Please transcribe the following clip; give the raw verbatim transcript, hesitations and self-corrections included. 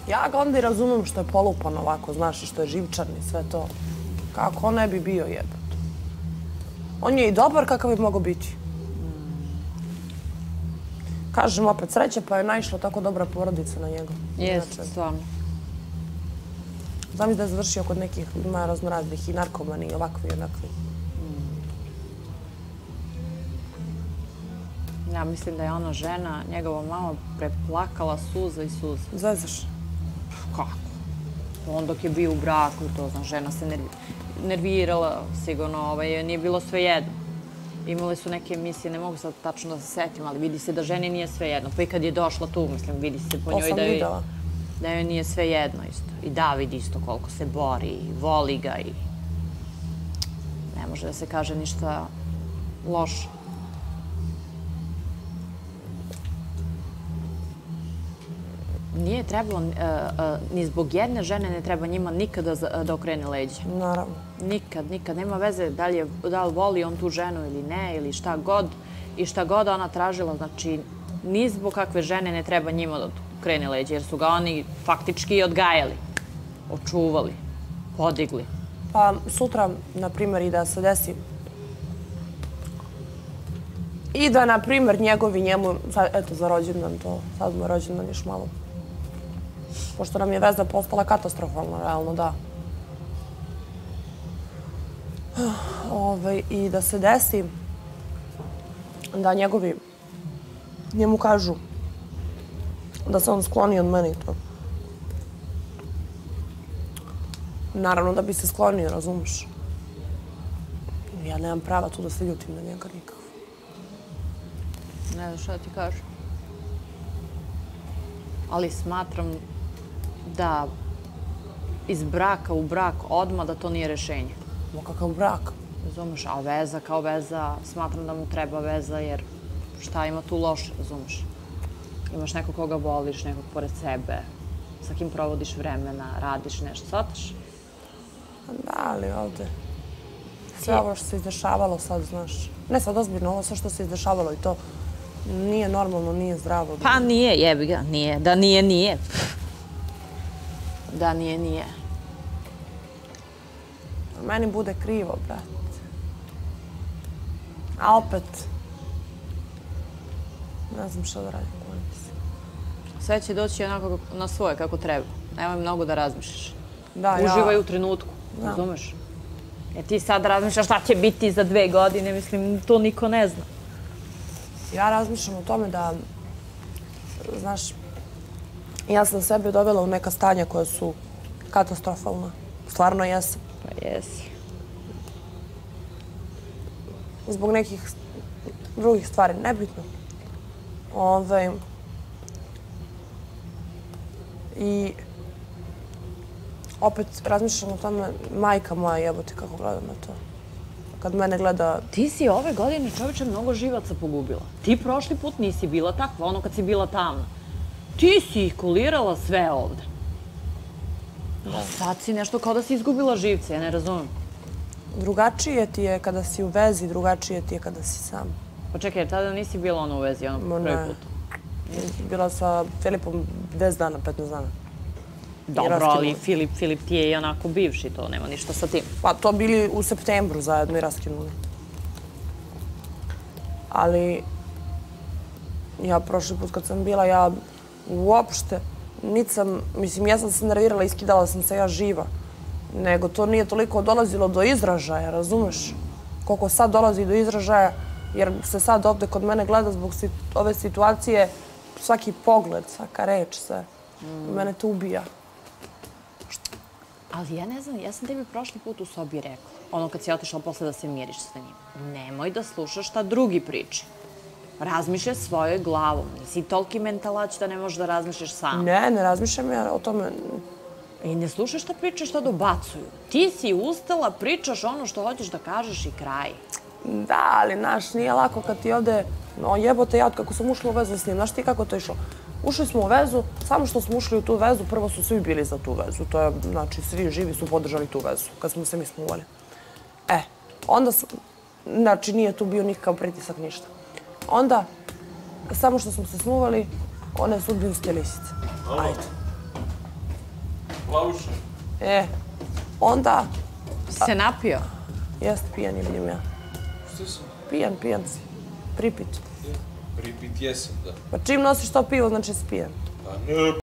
Ja ga onda i razumem što je polupan ovako, znaš, i što je živčan i sve to. Kako on ne bi bio jebot. On je i dobar kakav bi mogao biti. Kažem opet, sreće pa je naišla tako dobra porodica na njega. Jeste, stvarno. Znam da je završio kod nekih, ima raznoraznih i narkomani i ovakvi i onakvi. Ja mislim da je ona žena, njegova mama, preplakala suza i suza. Zezaš? Kako? On dok je bio u braku i to, znaš, žena se nervirala, sigurno, nije bilo sve jedno. Imali su neke emisije, ne mogu sad tačno da se setim, ali vidi se da ženi nije sve jedno. Pa i kad je došla tu, mislim, vidi se po njoj da joj nije sve jedno isto. I David isto koliko se bori i voli ga i ne može da se kaže ništa loše. Nije trebalo, ni zbog jedne žene ne treba njima nikada da okrene leđa. Naravno. Nikad, nikad. Nema veze da li voli on tu ženu ili ne, ili šta god. I šta god ona tražila, znači, ni zbog kakve žene ne treba njima da okrene leđa, jer su ga oni faktički odgajali, očuvali, podigli. Pa sutra, na primjer, i da se desi i da, na primjer, njegovi njemu, eto, za rođendan to, sad mu je rođendan još malo. Pošto nam je veza postala katastrofalna, realno, da. I da se desi da njegovi njemu kažu da se on skloni od mene i to. Naravno da bi se sklonio, razumiješ? Ja nemam prava tu da se ljutim na njega nikako. Ne znam šta ti kažem. Ali smatram da iz braka u brak odmah da to nije rešenje. Ma kakav brak? Razumeš, a veza kao veza, smatram da mu treba veza jer šta ima tu loše, razumeš? Imaš nekog koga voliš, nekog pored sebe, sa kim provodiš vremena, radiš nešto, shvataš? Da, ali ovde sve ovo što se izdešavalo sad, znaš. Ne sad ozbiljno, ovo sve što se izdešavalo i to nije normalno, nije zdravo. Pa nije, jebi ga, nije. Da nije, nije. Da nije, nije. Meni bude krivo, brat. A opet, ne znam što da radim. Sve će doći onako na svoje, kako treba. Nemoj mnogo da razmišljaš. Da, ja... Uživaj u trenutku, razumeš? Jer ti sad razmišljaš šta će biti za dve godine, mislim, to niko ne zna. Ja razmišljam o tome da, znaš, ja sam sebe dovela u neka stanja koja su katastrofalna. Stvarno jesam. Pa jesi. Zbog nekih drugih stvari, nebitno. Ove... I opet razmišljam o tome, majka moja jebote kako gleda na to. Kad mene gleda... Ti si ove godine, čovječe, mnogo živaca pogubila. Ti prošli put nisi bila takva, ono kad si bila tamna. Ti si ih kulirala sve ovde. Sad si nešto kao da si izgubila živce, ja ne razumem. Drugačije ti je kada si u vezi, drugačije ti je kada si sam. Pa čekaj, jer tada nisi bila ono u vezi, ono prvi put? Bila sa Filipom deset dana, petnaest dana. Dobro, ali Filip, Filip ti je i onako bivši, to nema ništa sa tim. Pa to bili u septembru zajedno i raskinuli. Ali ja prošli put kad sam bila, ja uopšte nisam, mislim, ja sam se nervirala, iskidala sam se ja živa. Nego to nije toliko dolazilo do izražaja, razumeš? Koliko sad dolazi do izražaja, jer se sad ovde kod mene gleda zbog ove situacije, svaki pogled, svaka reč, sve. Mene to ubija. Ali ja ne znam, ja sam tebi prošli put u sobi rekla, ono kad si otišla posle da se miriš sa njim, nemoj da slušaš šta drugi priče. Razmišljaj svojoj glavom. Nisi toliki mentalać da ne možeš da razmišljaš sam. Ne, ne razmišljam ja o tome. I ne slušaš šta priče, šta dobacuju. Ti si ustala, pričaš ono što hoćeš da kažeš i kraj. Da, ali, znaš, nije lako kad ti ovde... Jebote, ja kako sam ušla u vezu s njim, znaš ti kako to išlo? Ušli smo u vezu, samo što smo ušli u tu vezu, prvo su svi bili za tu vezu. To je, znači, svi živi su podržali tu vezu, kad smo se mi smuvali. E, onda, znači, nije tu bio nikakav pritisak, ništa. Onda, samo što smo se smuvali, one sudbinske lisice. Ajde. Plavuša. E, onda, Se napio? jest pijan je vidim ja. Što sam? Pijan, pijan si. Pripit. Pripit jesam, da. Pa čim nosiš to pivo, znači si pijan. Pa ne,